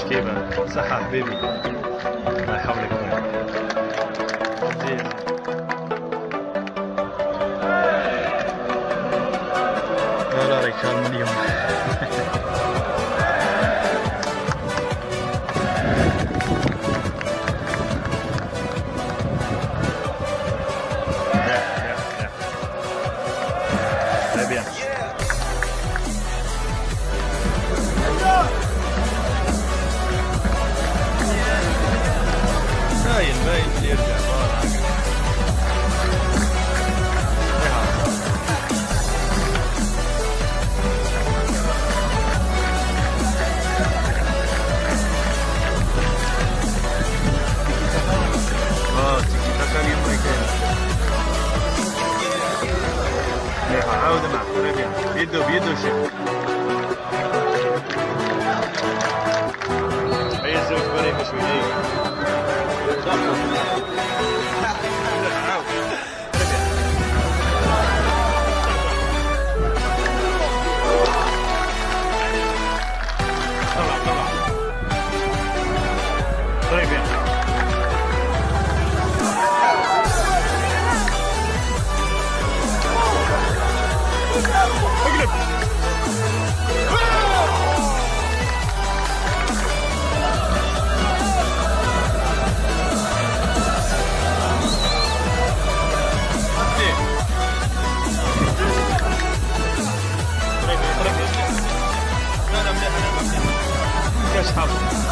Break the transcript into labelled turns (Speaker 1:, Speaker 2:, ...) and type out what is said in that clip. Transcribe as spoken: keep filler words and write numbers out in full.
Speaker 1: كيفك؟ صحة حبيبي. الله يحولك وياك. زين. ولا ريكال من اليوم. Très bien. باين باين اللي يرجع اه تيكي تاكا اليوم عاود معك. Très bien. بيدو بيدو شيخ. هيا الزوج بري مش ويلي. طلع طلع. Très bien. اقلب. لا لا مليح. كاش حاضر.